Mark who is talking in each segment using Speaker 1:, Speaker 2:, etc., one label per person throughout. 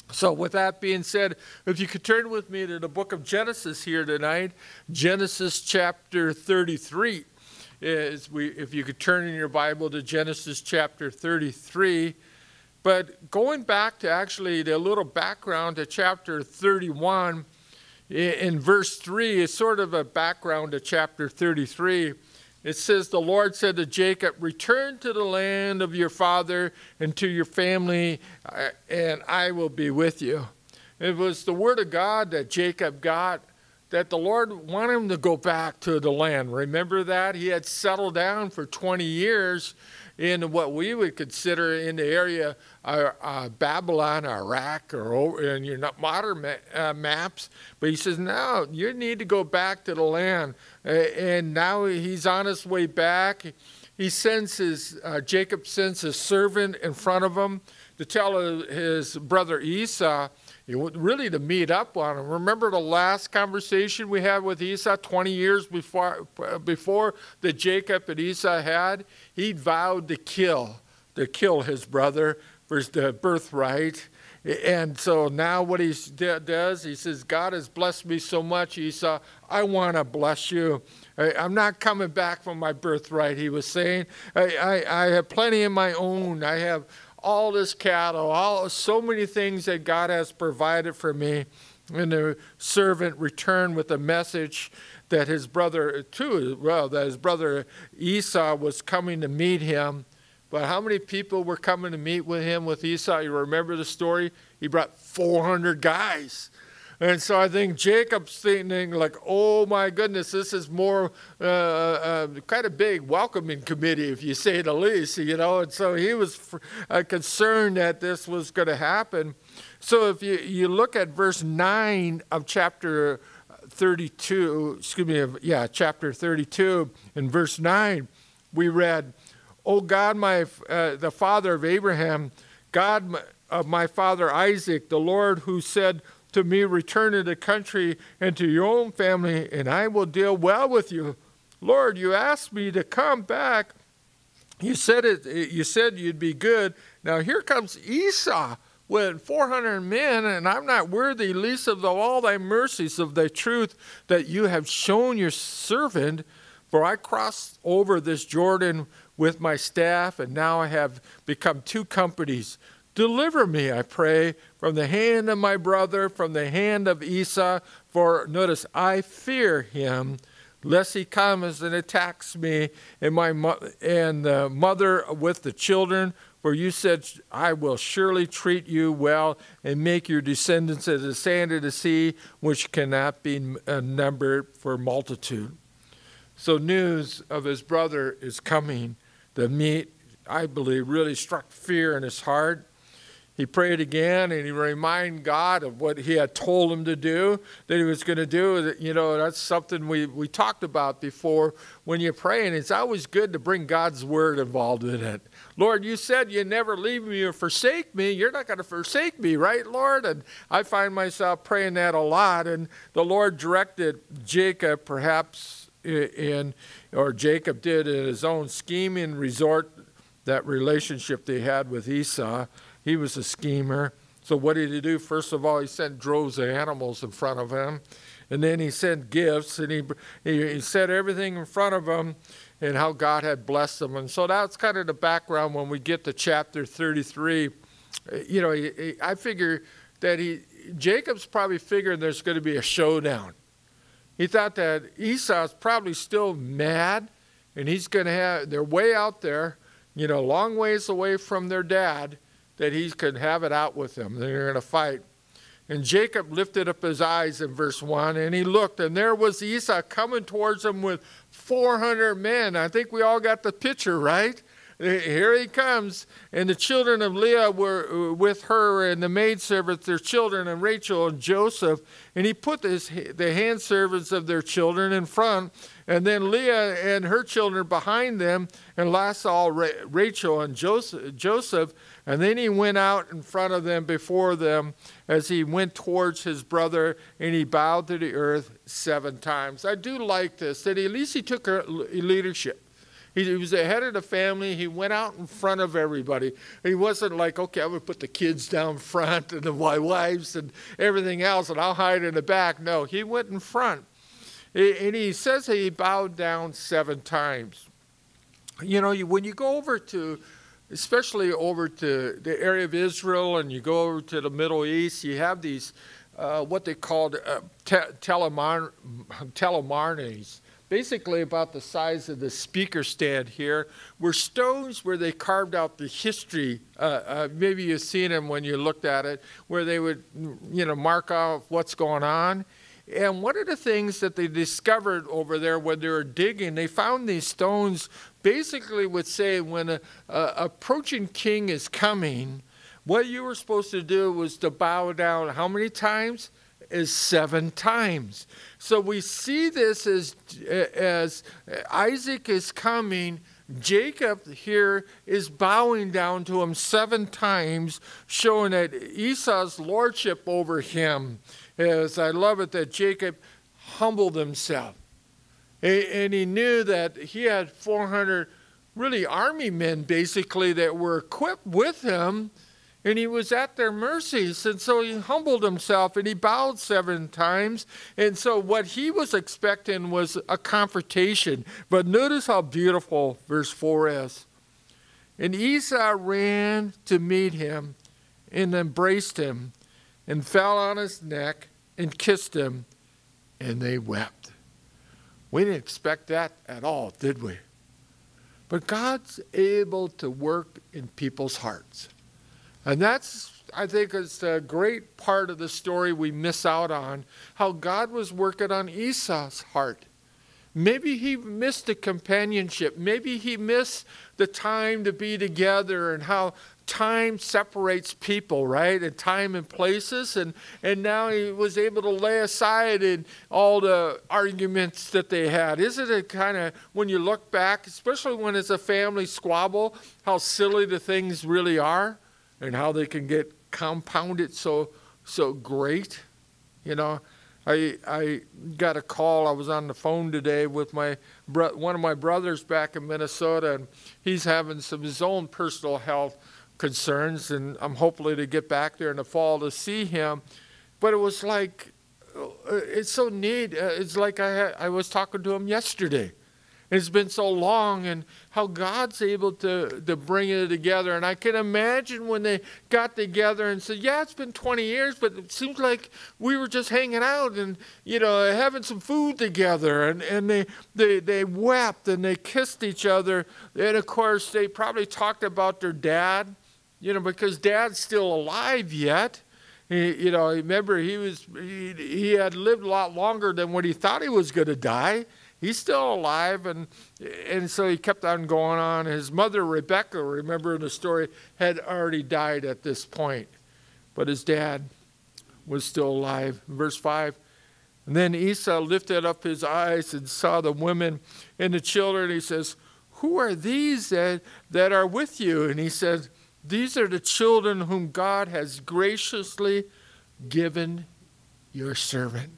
Speaker 1: So with that being said, if you could turn with me to the book of Genesis here tonight, Genesis chapter 33. If you could turn in your Bible to Genesis chapter 33. But going back to actually the little background to chapter 31, in verse 3 is sort of a background to chapter 33. It says, the Lord said to Jacob, return to the land of your father and to your family, and I will be with you. It was the word of God that Jacob got, that the Lord wanted him to go back to the land. Remember that? He had settled down for 20 years in what we would consider in the area Babylon, Iraq, or in your modern maps. But he says, no, you need to go back to the land. And now he's on his way back. He sends Jacob sends his servant in front of him to tell his brother Esau, really to meet up on him. Remember the last conversation we had with Esau 20 years before that Jacob and Esau had? He vowed to kill his brother for the birthright. And so now what he does, he says, God has blessed me so much, Esau, I want to bless you. I'm not coming back from my birthright, he was saying. I have plenty of my own. I have all this cattle, so many things that God has provided for me. And the servant returned with a message that his brother Esau was coming to meet him. But how many people were coming to meet with him with Esau? You remember the story? He brought 400 guys. And so I think Jacob's thinking like, oh my goodness, this is more kind of big welcoming committee, if you say the least, And so he was concerned that this was going to happen. So if you look at verse 9 of chapter 32, chapter 32, in verse 9, we read, O God, the father of Abraham, God of my father Isaac, the Lord who said to me, return to the country and to your own family, and I will deal well with you. Lord, you asked me to come back. You said you'd be good. Now here comes Esau with 400 men, and I'm not worthy, least of all thy mercies of thy truth that you have shown your servant. For I crossed over this Jordan with my staff, and now I have become two companies. Deliver me, I pray, from the hand of my brother, from the hand of Esau. For, notice, I fear him, lest he comes and attacks me and the mother with the children. For you said, I will surely treat you well and make your descendants as the sand of the sea, which cannot be numbered for multitude. So news of his brother is coming. The meat, I believe, really struck fear in his heart. He prayed again, and he reminded God of what he had told him to do, that he was going to do. That's something we talked about before when you pray, and it's always good to bring God's word involved in it. Lord, you said you never leave me or forsake me. You're not going to forsake me, right, Lord? And I find myself praying that a lot, and the Lord directed Jacob, perhaps, or Jacob did in his own scheming resort, that relationship they had with Esau. He was a schemer. So what did he do? First of all, he sent droves of animals in front of him. And then he sent gifts, and he said everything in front of him and how God had blessed him. And so that's kind of the background when we get to chapter 33. I figure that Jacob's probably figuring there's going to be a showdown. He thought that Esau's probably still mad, and they're way out there, long ways away from their dad, that he could have it out with them. They're going to fight. And Jacob lifted up his eyes in verse 1, and he looked, and there was Esau coming towards him with 400 men. I think we all got the picture, right? Here he comes, and the children of Leah were with her, and the maidservants, their children, and Rachel and Joseph. And he put the handservants of their children in front, and then Leah and her children behind them, and last of all Rachel and Joseph. And then he went out in front of them, before them, as he went towards his brother, and he bowed to the earth 7 times. I do like this, that at least he took leadership. He was the head of the family. He went out in front of everybody. He wasn't like, okay, I'm going to put the kids down front and my wives and everything else, and I'll hide in the back. No, he went in front. And he says he bowed down 7 times. You know, when you go over to, especially over to the area of Israel, and you go over to the Middle East, you have these, what they called telemarnes, basically about the size of the speaker stand here, were stones where they carved out the history. Maybe you've seen them when you looked at it, where they would, you know, mark off what's going on. And one of the things that they discovered over there when they were digging, they found these stones basically would say when an approaching king is coming, what you were supposed to do was to bow down how many times? Is 7 times. So we see this as Isaac is coming, Jacob here is bowing down to him 7 times, showing that Esau's lordship over him. As I love it that Jacob humbled himself. And he knew that he had 400 really army men basically that were equipped with him, and he was at their mercies. And so he humbled himself and he bowed 7 times. And so what he was expecting was a confrontation. But notice how beautiful verse 4 is. And Esau ran to meet him and embraced him and fell on his neck and kissed him, and they wept. We didn't expect that at all, did we? But God's able to work in people's hearts. And that's, I think, is a great part of the story we miss out on, how God was working on Esau's heart. Maybe he missed the companionship. Maybe he missed the time to be together, and how time separates people, right? And time and places. And now he was able to lay aside in all the arguments that they had. Isn't it kind of, when you look back, especially when it's a family squabble, how silly the things really are and how they can get compounded so great? You know, I got a call. I was on the phone today with one of my brothers back in Minnesota, and he's having some of his own personal health concerns, and I'm hopefully to get back there in the fall to see him. But it was like, it's so neat. It's like I was talking to him yesterday. It's been so long, and how God's able to bring it together. And I can imagine when they got together and said, yeah, it's been 20 years, but it seems like we were just hanging out and, you know, having some food together. And they wept and they kissed each other. And, of course, they probably talked about their dad, you know, because Dad's still alive yet. You know, remember, he had lived a lot longer than what he thought he was going to die. He's still alive, and so he kept on going on. His mother, Rebecca, remember in the story, had already died at this point. But his dad was still alive. Verse 5, and then Esau lifted up his eyes and saw the women and the children. He says, who are these that are with you? And he said, these are the children whom God has graciously given your servant.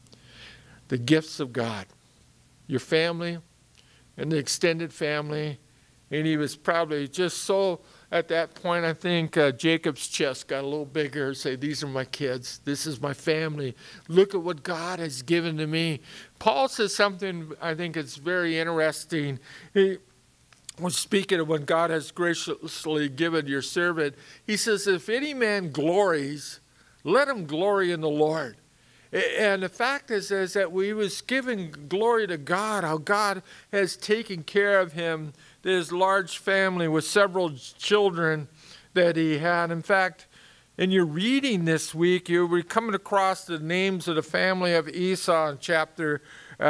Speaker 1: The gifts of God. Your family and the extended family. And he was probably just so, at that point, I think Jacob's chest got a little bigger. Say, these are my kids. This is my family. Look at what God has given to me. Paul says something I think is very interesting. He was speaking of when God has graciously given your servant. He says, if any man glories, let him glory in the Lord. And the fact is that we was giving glory to God, how God has taken care of him, his large family with several children that he had. In fact, in your reading this week, you were coming across the names of the family of Esau in chapter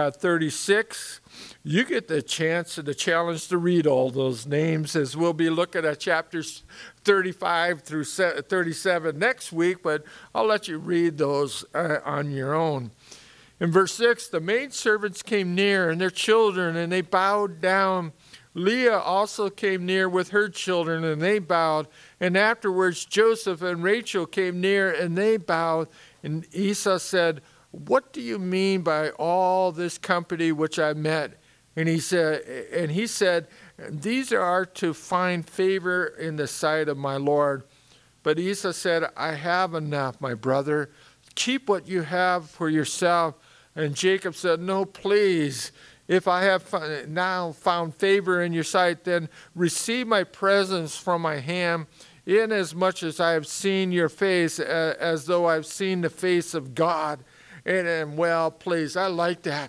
Speaker 1: 36. You get the chance and the challenge to read all those names, as we'll be looking at chapters 35 through 37 next week, but I'll let you read those on your own. In verse 6, the maidservants came near and their children, and they bowed down. Leah also came near with her children, and they bowed. And afterwards Joseph and Rachel came near, and they bowed. And Esau said, what do you mean by all this company which I met? And he said, these are to find favor in the sight of my Lord. But Esau said, I have enough, my brother. Keep what you have for yourself. And Jacob said, no, please. If I have now found favor in your sight, then receive my presents from my hand, inasmuch as I have seen your face, as though I've seen the face of God. And well, please, I like that.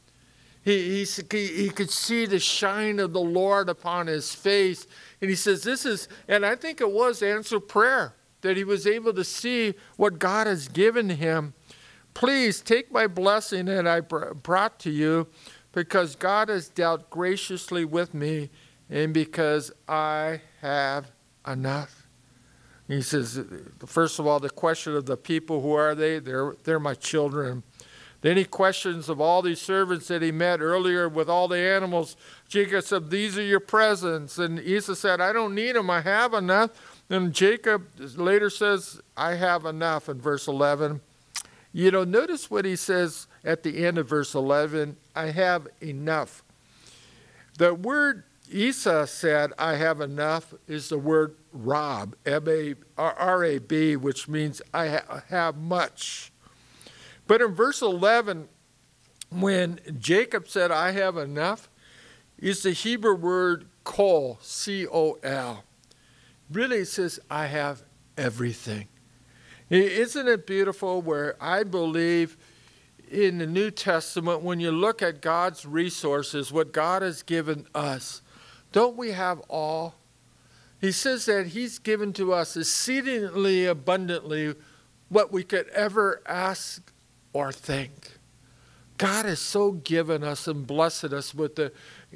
Speaker 1: He could see the shine of the Lord upon his face. And he says, this is, and I think it was answered prayer, that he was able to see what God has given him. Please take my blessing that I brought to you, because God has dealt graciously with me, and because I have enough. He says, first of all, the question of the people, who are they? They're my children. Then he questions of all these servants that he met earlier with all the animals. Jacob said, these are your presents. And Esau said, I don't need them, I have enough. And Jacob later says, I have enough in verse 11. You know, notice what he says at the end of verse 11, I have enough. The word Esau said, I have enough, is the word Rab, R-A-B, which means I have much. But in verse 11, when Jacob said, I have enough, is the Hebrew word kol, C-O-L. Really, it says, I have everything. Isn't it beautiful where I believe in the New Testament, when you look at God's resources, what God has given us, don't we have all? He says that he's given to us exceedingly abundantly what we could ever ask or think. God has so given us and blessed us with the,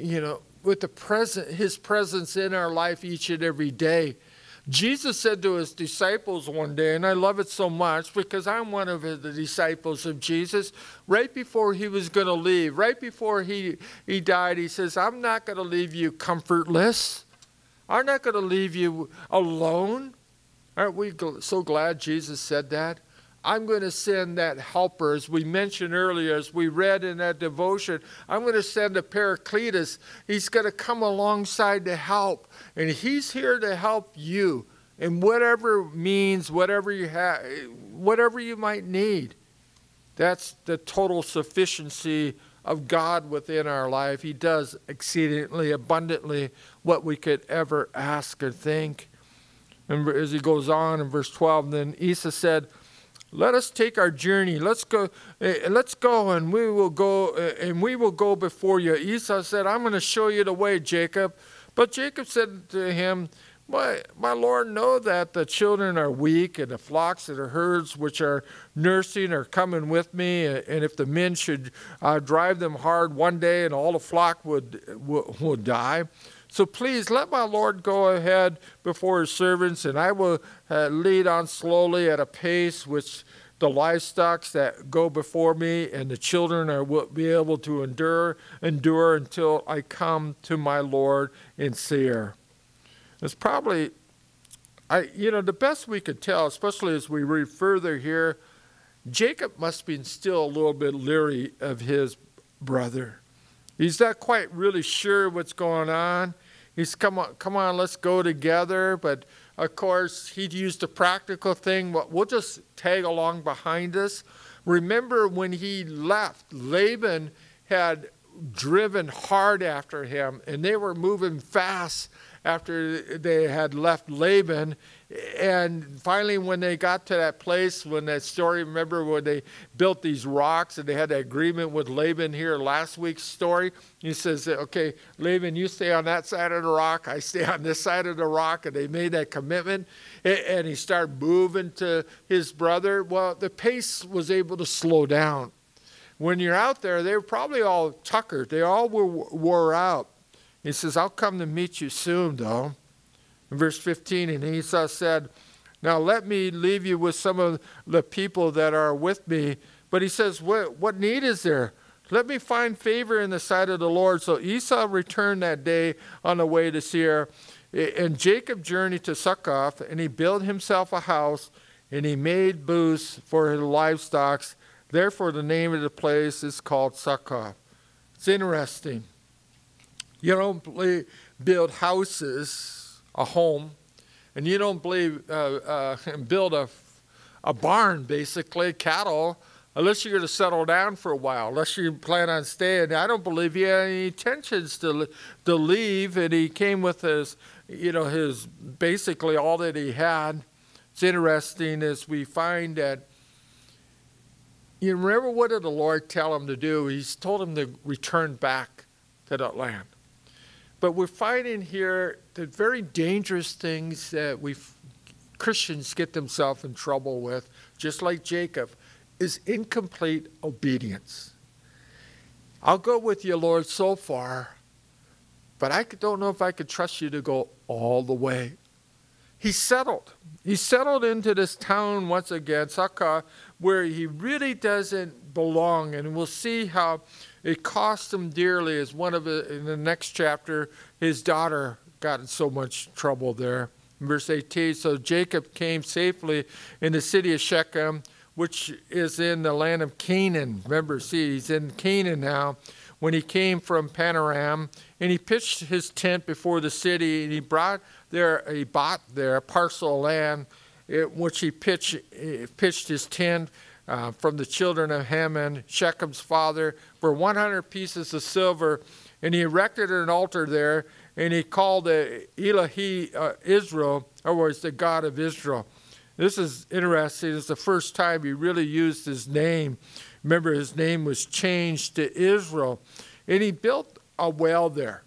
Speaker 1: his presence in our life each and every day. Jesus said to his disciples one day, and I love it so much because I'm one of the disciples of Jesus, right before he was going to leave, right before he died, he says, I'm not going to leave you comfortless. I'm not going to leave you alone. Aren't we so glad Jesus said that? I'm going to send that helper, as we mentioned earlier, as we read in that devotion. I'm going to send a Paracletus. He's going to come alongside to help. And he's here to help you in whatever means, whatever you have, whatever you might need. That's the total sufficiency of God within our life. He does exceedingly abundantly what we could ever ask or think. And as he goes on in verse 12, then Esau said, let us take our journey. Let's go, and we will go before you. Esau said, I'm going to show you the way, Jacob. But Jacob said to him, my Lord, know that the children are weak, and the flocks and the herds which are nursing are coming with me. And if the men should drive them hard one day, and all the flock would die. So please let my Lord go ahead before his servants, and I will lead on slowly at a pace which the livestock that go before me and the children will be able to endure until I come to my Lord in Seir. It's probably, the best we could tell, especially as we read further here, Jacob must be still a little bit leery of his brother. He's not quite really sure what's going on. He's, come on, let's go together. But, of course, he'd used a practical thing. We'll just tag along behind us. Remember when he left, Laban had driven hard after him, and they were moving fast after they had left Laban. And finally, when they got to that place, when that story, remember when they built these rocks and they had that agreement with Laban here, last week's story, he says, okay, Laban, you stay on that side of the rock, I stay on this side of the rock, and they made that commitment, and he started moving to his brother. Well, the pace was able to slow down. When you're out there, they were probably all tuckered. They all wore out. He says, I'll come to meet you soon, though. In verse 15, and Esau said, now let me leave you with some of the people that are with me. But he says, what need is there? Let me find favor in the sight of the Lord. So Esau returned that day on the way to Seir. And Jacob journeyed to Succoth, and he built himself a house, and he made booths for his livestock. Therefore, the name of the place is called Succoth. It's interesting. You don't build houses, a home, and you don't build a barn, basically, cattle, unless you're going to settle down for a while, unless you plan on staying. I don't believe he had any intentions to leave, and he came with his basically all that he had. It's interesting as we find that, you remember what did the Lord tell him to do? He's told him to return back to that land. But we're finding here the very dangerous things that Christians get themselves in trouble with, just like Jacob, is incomplete obedience. I'll go with you, Lord, so far, but I don't know if I could trust you to go all the way. He settled. He settled into this town once again, Sukkah, where he really doesn't belong. And we'll see how it cost him dearly as in the next chapter, his daughter got in so much trouble there. In verse 18, so Jacob came safely in the city of Shechem, which is in the land of Canaan. Remember, see, he's in Canaan now. When he came from Panaram, and he pitched his tent before the city, and he bought there a parcel of land, which he pitched his tent from the children of Haman, Shechem's father, for 100 pieces of silver, and he erected an altar there, and he called it Elohi Israel, or was the God of Israel. This is interesting. It's the first time he really used his name. Remember, his name was changed to Israel. And he built a well there.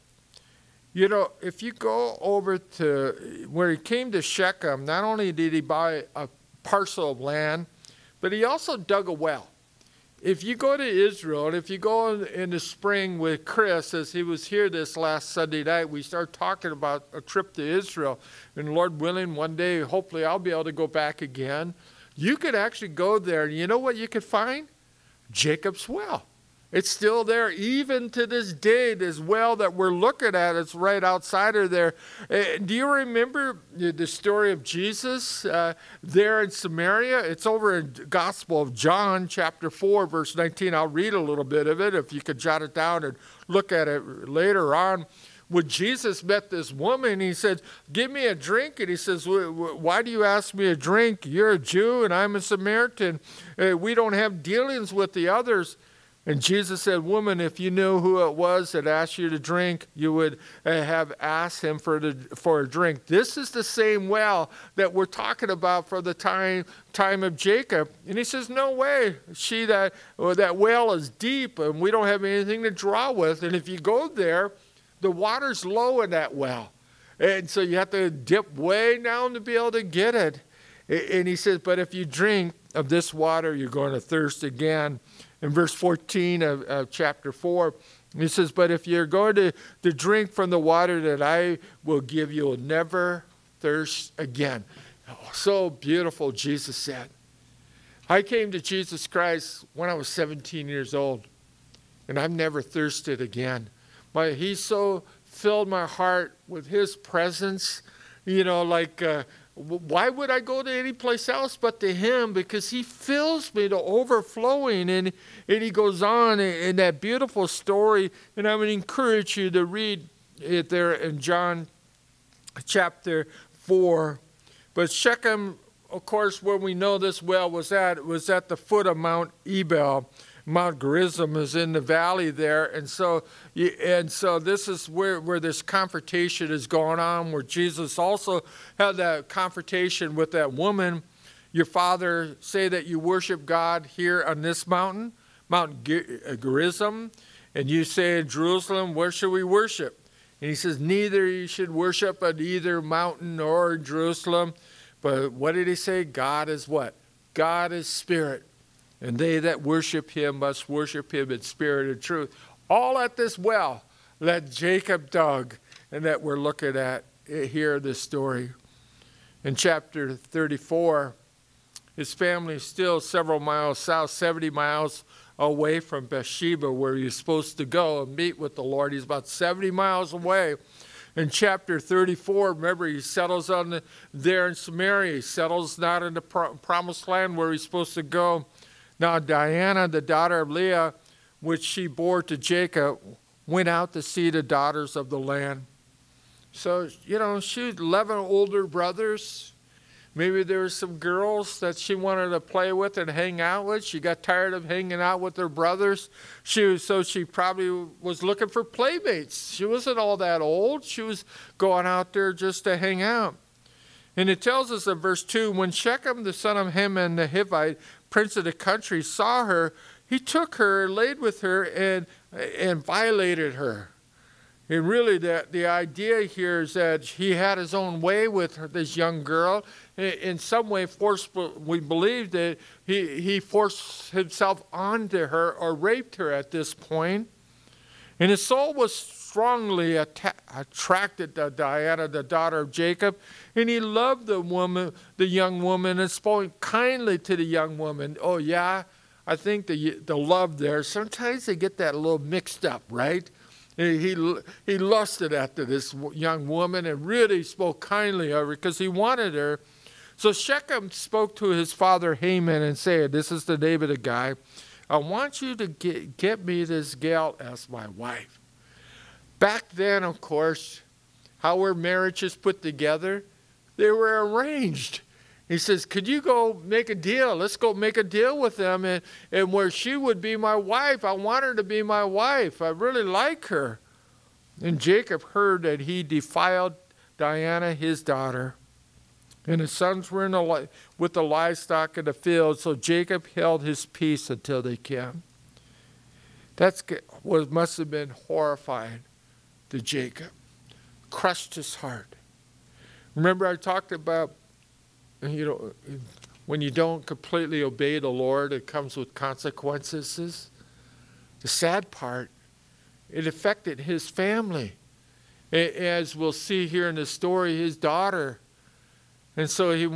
Speaker 1: You know, if you go over to where he came to Shechem, not only did he buy a parcel of land, but he also dug a well. If you go to Israel, and if you go in the spring with Chris, as he was here this last Sunday night, we start talking about a trip to Israel. And Lord willing, one day, hopefully I'll be able to go back again. You could actually go there, and you know what you could find? Jacob's well. It's still there, even to this day. This well that we're looking at, it's right outside of there. Do you remember the story of Jesus there in Samaria? It's over in the Gospel of John, chapter 4, verse 19. I'll read a little bit of it if you could jot it down and look at it later on. When Jesus met this woman, he said, give me a drink. And he says, why do you ask me a drink? You're a Jew and I'm a Samaritan. We don't have dealings with the others. And Jesus said, woman, if you knew who it was that asked you to drink, you would have asked him for a drink. This is the same well that we're talking about for the time of Jacob. And he says, no way. That well is deep and we don't have anything to draw with. And if you go there, the water's low in that well. And so you have to dip way down to be able to get it. And he says, but if you drink of this water, you're going to thirst again. In verse 14 of chapter 4, he says, but if you're going to drink from the water that I will give you, you'll never thirst again. Oh, so beautiful, Jesus said. I came to Jesus Christ when I was 17 years old, and I've never thirsted again. He so filled my heart with his presence, why would I go to any place else but to him? Because he fills me to overflowing. And he goes on in that beautiful story. And I would encourage you to read it there in John chapter 4. But Shechem, of course, where we know this well was at the foot of Mount Ebal. Mount Gerizim is in the valley there, and so this is where this confrontation is going on, where Jesus also had that confrontation with that woman. Your father say that you worship God here on this mountain, Mount Gerizim, and you say in Jerusalem, where should we worship? And he says, neither you should worship at either mountain or Jerusalem. But what did he say? God is what? God is spirit. And they that worship him must worship him in spirit and truth. All at this well that Jacob dug and that we're looking at here, this story. In chapter 34, his family is still several miles south, 70 miles away from Bathsheba, where he's supposed to go and meet with the Lord. He's about 70 miles away. In chapter 34, remember, he settles there in Samaria. He settles not in the promised land where he's supposed to go. Now Diana, the daughter of Leah, which she bore to Jacob, went out to see the daughters of the land. So, she had 11 older brothers. Maybe there were some girls that she wanted to play with and hang out with. She got tired of hanging out with her brothers. So she probably was looking for playmates. She wasn't all that old. She was going out there just to hang out. And it tells us in verse 2, when Shechem, the son of Hamor the Hivite, prince of the country, saw her, he took her, laid with her, and violated her. And really, the idea here is that he had his own way with her, this young girl. In some way, we believe that he forced himself onto her or raped her at this point. And his soul was strongly attracted to Diana, the daughter of Jacob. And he loved the young woman, and spoke kindly to the young woman. Oh, yeah, I think the love there, sometimes they get that a little mixed up, right? He lusted after this young woman and really spoke kindly of her because he wanted her. So Shechem spoke to his father Hamor and said, this is the name of the guy, I want you to get me this gal as my wife. Back then, of course, how were marriages put together? They were arranged. He says, could you go make a deal? Let's go make a deal with them, and where she would be my wife. I want her to be my wife. I really like her. And Jacob heard that he defiled Diana, his daughter. And his sons were with the livestock in the field, so Jacob held his peace until they came. That's what must have been horrifying to Jacob. Crushed his heart. Remember I talked about, when you don't completely obey the Lord, it comes with consequences. The sad part, it affected his family. As we'll see here in the story, his daughter. And so he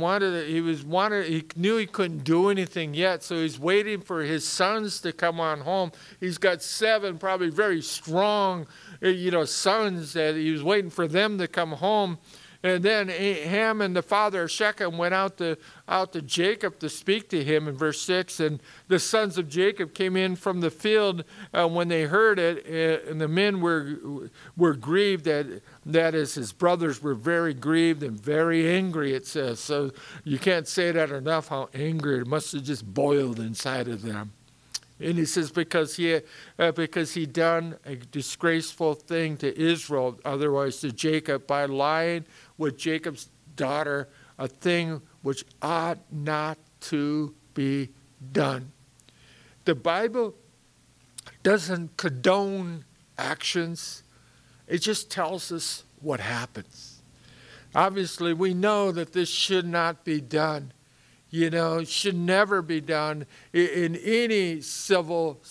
Speaker 1: knew he couldn't do anything yet, so he's waiting for his sons to come on home. He's got 7 probably very strong, sons that he was waiting for them to come home. And then Ham and the father of Shechem went out to Jacob to speak to him in verse 6. And the sons of Jacob came in from the field when they heard it, and the men were grieved. That is, his brothers were very grieved and very angry, it says. So you can't say that enough, how angry it must have just boiled inside of them. And he says because he done a disgraceful thing to Israel, otherwise to Jacob, by lying with Jacob's daughter, a thing which ought not to be done. The Bible doesn't condone actions. It just tells us what happens. Obviously, we know that this should not be done. It should never be done in any civil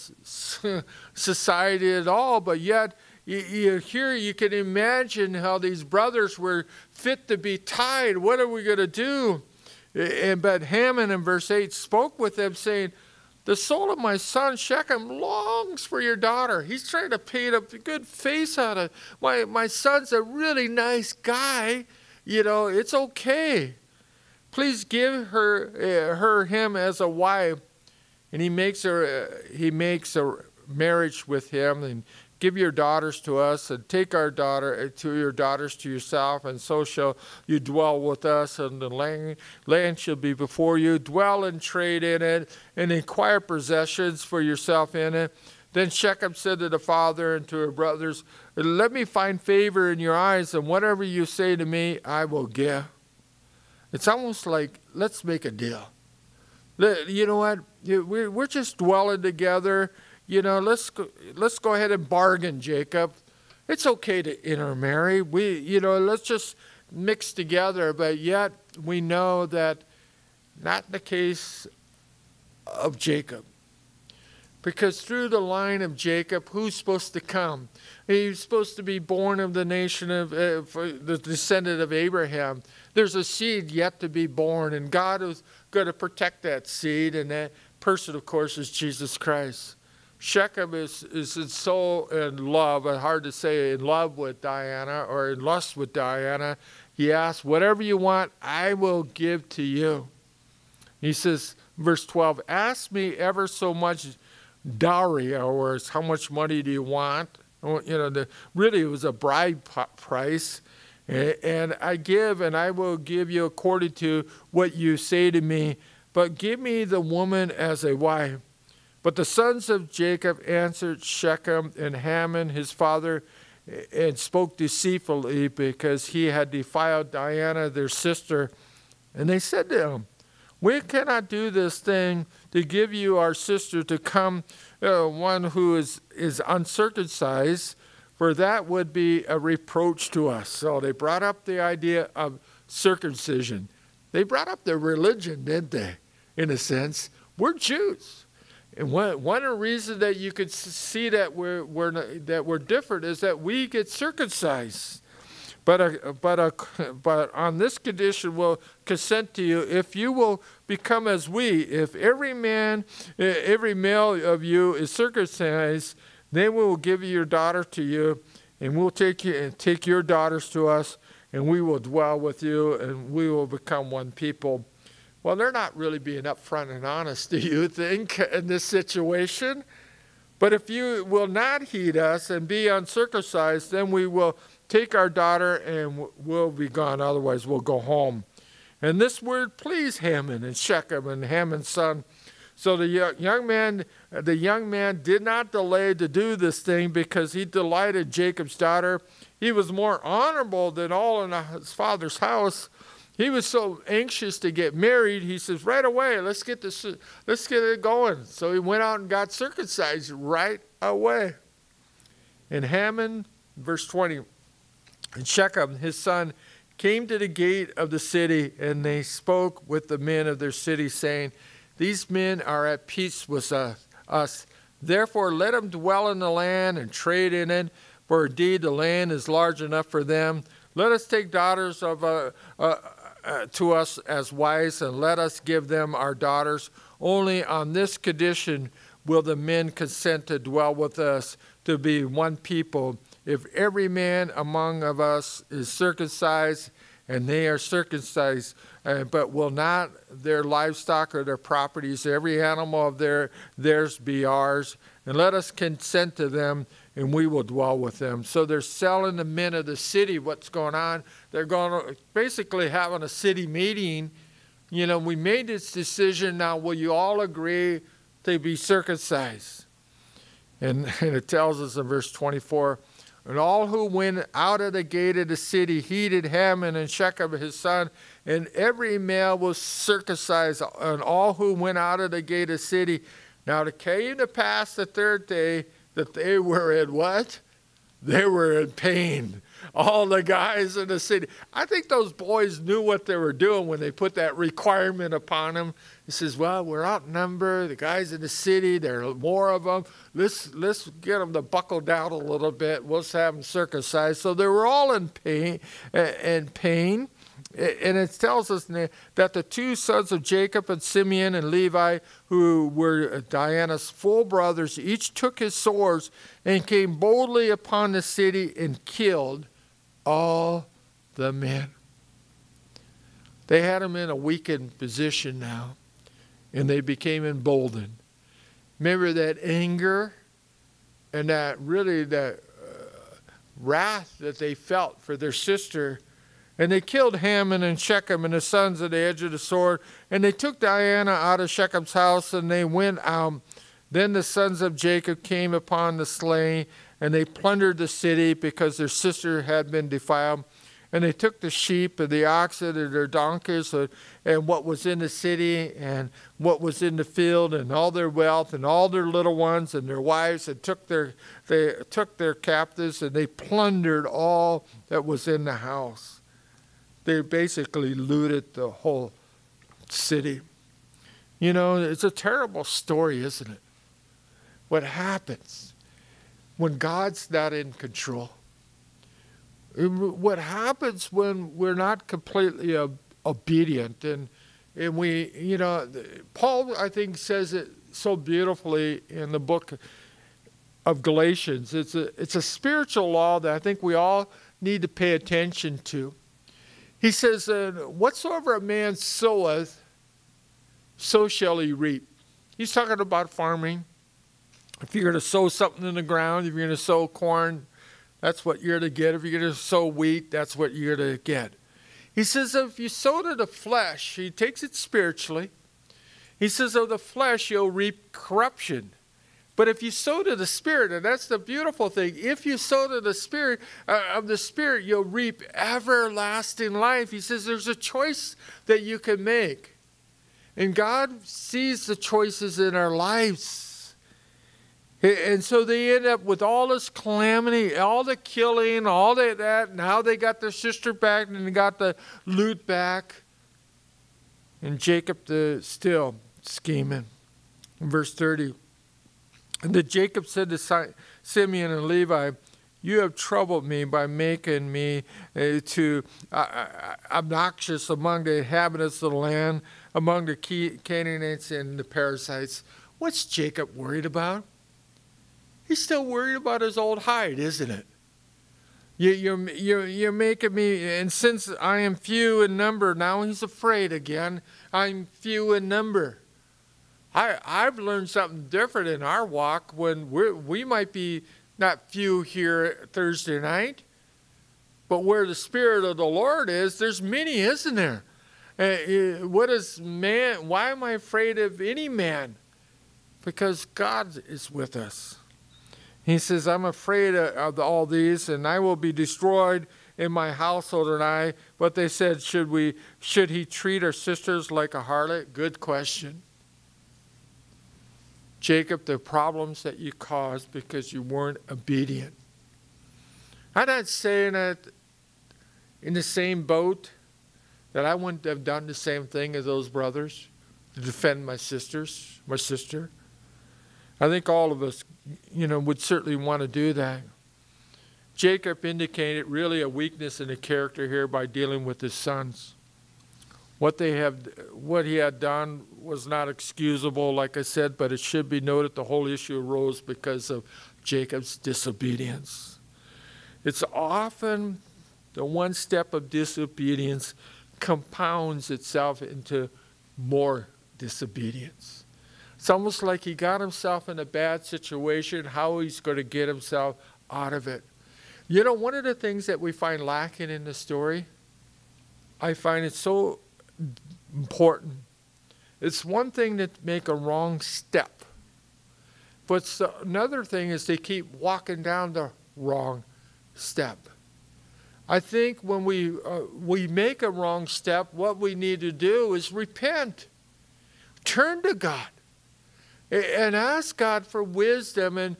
Speaker 1: society at all. But yet, here you can imagine how these brothers were fit to be tied. What are we going to do? But Haman in verse 8 spoke with them, saying, the soul of my son Shechem longs for your daughter. He's trying to paint a good face out of my son's a really nice guy. It's okay. Please give him as a wife. And he makes a marriage with him, and give your daughters to us, and take your daughters to yourself, and so shall you dwell with us, and the land shall be before you. Dwell and trade in it, and acquire possessions for yourself in it. Then Shechem said to the father and to her brothers, let me find favor in your eyes, and whatever you say to me, I will give. It's almost like, let's make a deal. You know what? We're just dwelling together. Let's go ahead and bargain, Jacob. It's okay to intermarry. Let's just mix together. But yet we know that not in the case of Jacob. Because through the line of Jacob, who's supposed to come? He's supposed to be born of the nation of the descendant of Abraham. There's a seed yet to be born, and God is going to protect that seed, and that person, of course, is Jesus Christ. Shechem is so in love, hard to say, in love with Diana or in lust with Diana. He asks, whatever you want, I will give to you. He says, verse 12, ask me ever so much dowry, or how much money do you want? Really it was a bride price. And I give, and I will give you according to what you say to me. But give me the woman as a wife. But the sons of Jacob answered Shechem and Hamor his father, and spoke deceitfully, because he had defiled Dinah their sister. And they said to him, we cannot do this thing to give you our sister to come, one who is uncircumcised, for that would be a reproach to us. So they brought up the idea of circumcision. They brought up their religion, didn't they? In a sense, we're Jews. And one of the reasons that you could see that we're different is that we get circumcised. But on this condition we'll consent to you, if you will become as we. If every male of you is circumcised, then we will give your daughter to you, and we'll take your daughters to us, and we will dwell with you, and we will become one people. Well, they're not really being upfront and honest, do you think, in this situation? But if you will not heed us and be uncircumcised, then we will take our daughter and we'll be gone. Otherwise, we'll go home. And this word pleased Hamor and Shechem and Hamor's son. So the young man did not delay to do this thing, because he delighted in Jacob's daughter. He was more honorable than all in his father's house. He was so anxious to get married. He says, right away, let's get it going. So he went out and got circumcised right away. And Hamor, verse 20, and Shechem, his son, came to the gate of the city, and they spoke with the men of their city, saying, these men are at peace with us. Therefore, let them dwell in the land and trade in it, for indeed the land is large enough for them. Let us take daughters to us as wives, and let us give them our daughters. Only on this condition will the men consent to dwell with us, to be one people. If every man among us is circumcised, and they are circumcised, but will not their livestock or their properties, every animal of theirs be ours, and let us consent to them, and we will dwell with them. So they're selling the men of the city what's going on. They're going to basically having a city meeting. We made this decision. Now, will you all agree to be circumcised? And it tells us in verse 24, and all who went out of the gate of the city heeded Hamor and Shechem his son, and every male was circumcised, and all who went out of the gate of the city. Now it came to pass the third day that they were in what? They were in pain. All the guys in the city. I think those boys knew what they were doing when they put that requirement upon them. He says, well, we're outnumbered. The guys in the city, there are more of them. Let's get them to buckle down a little bit. We'll have them circumcised. So they were all in pain. And it tells us that the two sons of Jacob and Simeon and Levi, who were Dinah's full brothers, each took his swords and came boldly upon the city and killed all the men. They had them in a weakened position now, and they became emboldened. Remember that anger and that wrath that they felt for their sister. And they killed Hamor and Shechem and his sons at the edge of the sword. And they took Dinah out of Shechem's house, and they went out. Then the sons of Jacob came upon the slain, and they plundered the city, because their sister had been defiled. And they took the sheep and the oxen and their donkeys and what was in the city and what was in the field, and all their wealth and all their little ones and their wives, and they took their captives, and they plundered all that was in the house. They basically looted the whole city. It's a terrible story, isn't it? What happens when God's not in control? What happens when we're not completely obedient? And we, Paul, I think, says it so beautifully in the book of Galatians. It's a spiritual law that I think we all need to pay attention to. He says, whatsoever a man soweth, so shall he reap. He's talking about farming. If you're going to sow something in the ground, if you're going to sow corn, that's what you're going to get. If you're going to sow wheat, that's what you're going to get. He says, if you sow to the flesh, he takes it spiritually. He says, of the flesh, you'll reap corruption. But if you sow to the Spirit, and that's the beautiful thing, if you sow to the Spirit, of the Spirit, you'll reap everlasting life. He says there's a choice that you can make. And God sees the choices in our lives. And so they end up with all this calamity, all the killing, all that. Now they got their sister back and they got the loot back. And Jacob still scheming. In verse 30. And then Jacob said to Simeon and Levi, you have troubled me by making me obnoxious among the inhabitants of the land, among the Canaanites and the Perizzites. What's Jacob worried about? He's still worried about his old hide, isn't it? You're making me, and since I am few in number, now he's afraid again. I'm few in number. I've learned something different in our walk when we might be not few here Thursday night, but where the Spirit of the Lord is, there's many, isn't there? What is man? Why am I afraid of any man? Because God is with us. He says, I'm afraid of all these, and I will be destroyed in my household and I. But they said, should he treat our sisters like a harlot? Good question. Jacob, the problems that you caused because you weren't obedient. I'm not saying that in the same boat that I wouldn't have done the same thing as those brothers to defend my sister. I think all of us, would certainly want to do that. Jacob indicated really a weakness in the character here by dealing with his sons. What he had done was not excusable, like I said, but it should be noted the whole issue arose because of Jacob's disobedience. It's often the one step of disobedience compounds itself into more disobedience. It's almost like he got himself in a bad situation, how he's going to get himself out of it. One of the things that we find lacking in the story, I find it so important. It's one thing to make a wrong step, but another thing is they keep walking down the wrong step. I think when we make a wrong step, what we need to do is repent. Turn to God and ask God for wisdom and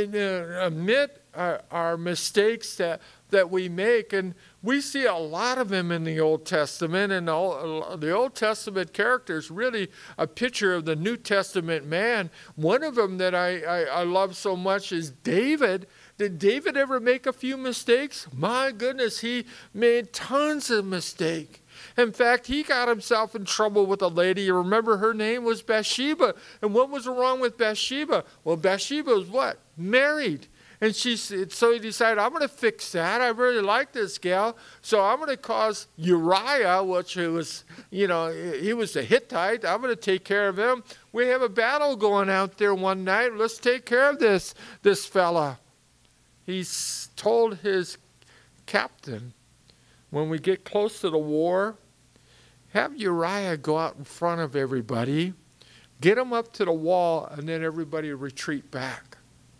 Speaker 1: admit our mistakes that we make. And we see a lot of them in the Old Testament, and the Old Testament character is really a picture of the New Testament man. One of them that I love so much is David. Did David ever make a few mistakes? My goodness, he made tons of mistakes. In fact, he got himself in trouble with a lady. You remember her name was Bathsheba. And what was wrong with Bathsheba? Well, Bathsheba was what? Married. And so he decided, I'm going to fix that. I really like this gal. So I'm going to cause Uriah, which was, he was a Hittite. I'm going to take care of him. We have a battle going out there one night. Let's take care of this fella. He told his captain, when we get close to the war, have Uriah go out in front of everybody, get him up to the wall, and then everybody retreat back.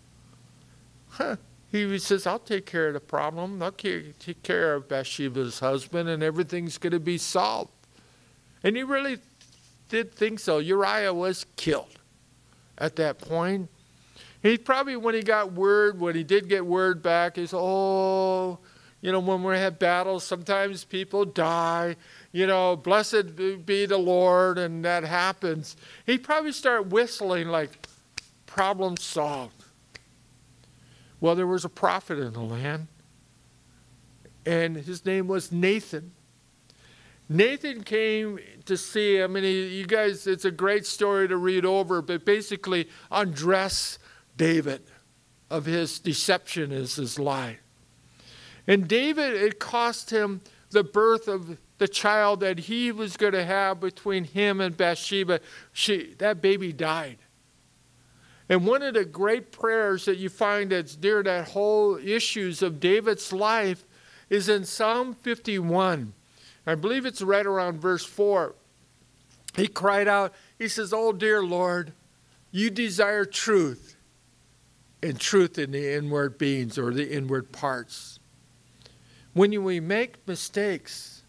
Speaker 1: He says, I'll take care of the problem. I'll take care of Bathsheba's husband, and everything's going to be solved. And he really did think so. Uriah was killed at that point. He probably, when he did get word back, he said, when we have battles, sometimes people die. Blessed be the Lord, and that happens. He probably started whistling like, problem solved. Well, there was a prophet in the land, and his name was Nathan. Nathan came to see him, and you guys, it's a great story to read over, but basically undress David of his deception is his lie. And David, it cost him the birth of the child that he was going to have between him and Bathsheba. That baby died. And one of the great prayers that you find that's during that whole issues of David's life is in Psalm 51. I believe it's right around verse 4. He cried out, he says, "Oh, dear Lord, you desire truth, and truth in the inward beings or the inward parts." When we make mistakes,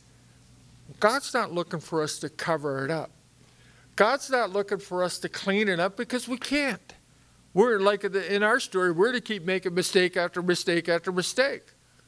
Speaker 1: God's not looking for us to cover it up. God's not looking for us to clean it up because we can't. We're like in our story, we're to keep making mistake after mistake after mistake.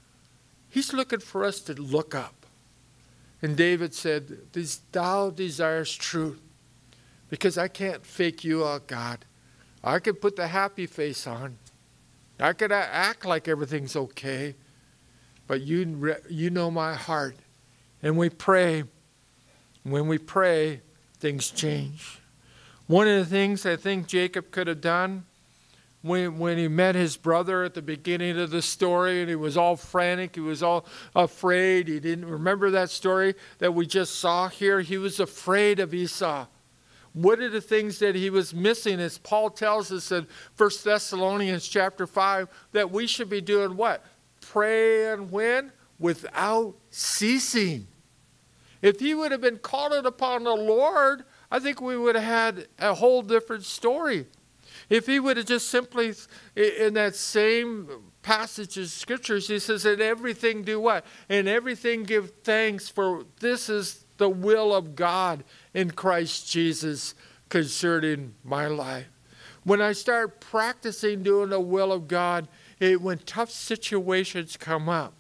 Speaker 1: He's looking for us to look up. And David said, "Thou desirest truth, because I can't fake you out, God. I could put the happy face on. I could act like everything's okay. But you know my heart." And we pray. When we pray, things change. One of the things I think Jacob could have done when he met his brother at the beginning of the story and he was all frantic, he was all afraid, he didn't remember that story that we just saw here. He was afraid of Esau. What are the things that he was missing? As Paul tells us in 1 Thessalonians chapter 5, that we should be doing what? Pray and when? Without ceasing. If he would have been calling upon the Lord, I think we would have had a whole different story. If he would have just simply, in that same passage of scriptures, he says, "In everything do what? In everything give thanks, for this is the will of God in Christ Jesus concerning my life." When I start practicing doing the will of God, when tough situations come up,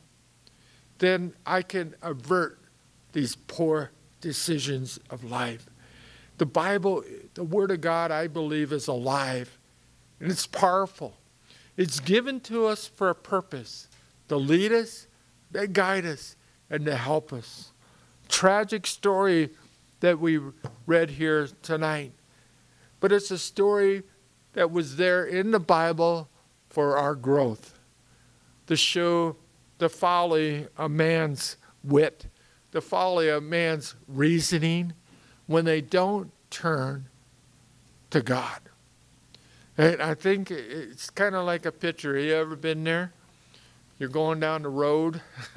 Speaker 1: then I can avert these poor decisions of life. The Bible, the Word of God, I believe, is alive, and it's powerful. It's given to us for a purpose, to lead us, to guide us, and to help us. Tragic story that we read here tonight, but it's a story that was there in the Bible for our growth, to show the folly of man's wit, the folly of man's reasoning when they don't turn to God. And I think it's kind of like a picture. You ever been there? You're going down the road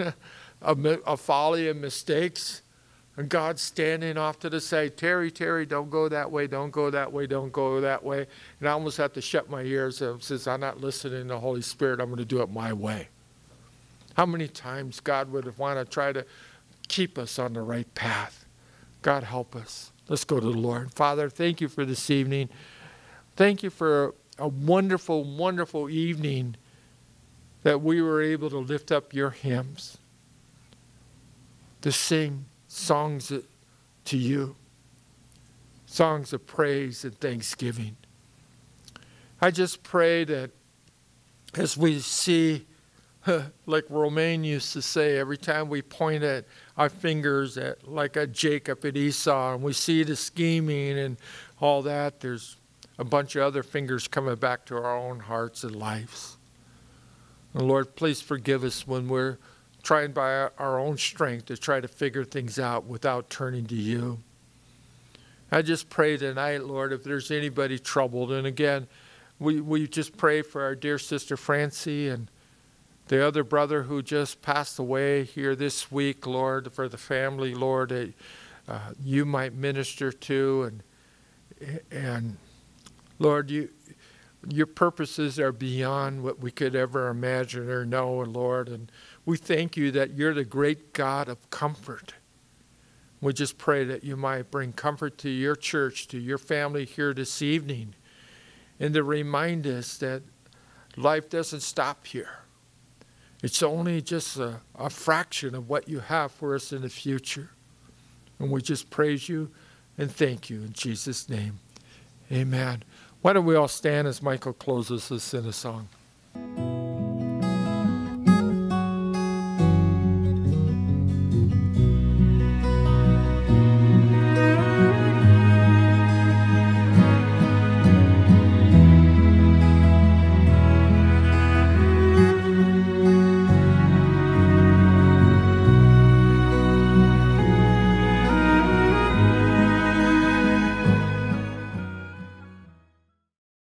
Speaker 1: of folly and mistakes, and God's standing off to the side. Terry, don't go that way, don't go that way, don't go that way. And I almost have to shut my ears and says, "I'm not listening to the Holy Spirit. I'm going to do it my way." How many times God would want to try to keep us on the right path? God help us. Let's go to the Lord. Father, thank you for this evening. Thank you for a wonderful, wonderful evening that we were able to lift up your hymns, to sing songs to you, songs of praise and thanksgiving. I just pray that as we see, like Romaine used to say, every time we point at our fingers at like a Jacob and Esau, and we see the scheming and all that, there's a bunch of other fingers coming back to our own hearts and lives. And Lord, please forgive us when we're trying by our own strength to try to figure things out without turning to you. I just pray tonight, Lord, if there's anybody troubled, and again, we just pray for our dear sister Francie and the other brother who just passed away here this week, Lord, for the family, Lord, that you might minister to. And Lord, your purposes are beyond what we could ever imagine or know, and Lord, and we thank you that you're the great God of comfort. We just pray that you might bring comfort to your church, to your family here this evening, and to remind us that life doesn't stop here. It's only just a fraction of what you have for us in the future. And we just praise you and thank you in Jesus' name. Amen. Why don't we all stand as Michael closes us in a song?